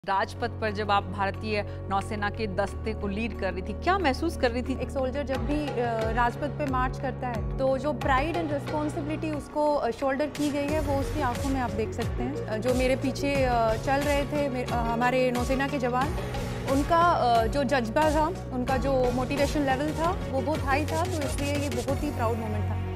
राजपथ पर जब आप भारतीय नौसेना के दस्ते को लीड कर रही थी, क्या महसूस कर रही थी? एक सोल्जर जब भी राजपथ पे मार्च करता है तो जो प्राइड एंड रिस्पॉन्सिबिलिटी उसको शोल्डर की गई है वो उसकी आंखों में आप देख सकते हैं। जो मेरे पीछे चल रहे थे हमारे नौसेना के जवान, उनका जो जज्बा था, उनका जो मोटिवेशन लेवल था वो बहुत हाई था, तो इसलिए ये बहुत ही प्राउड मोमेंट था।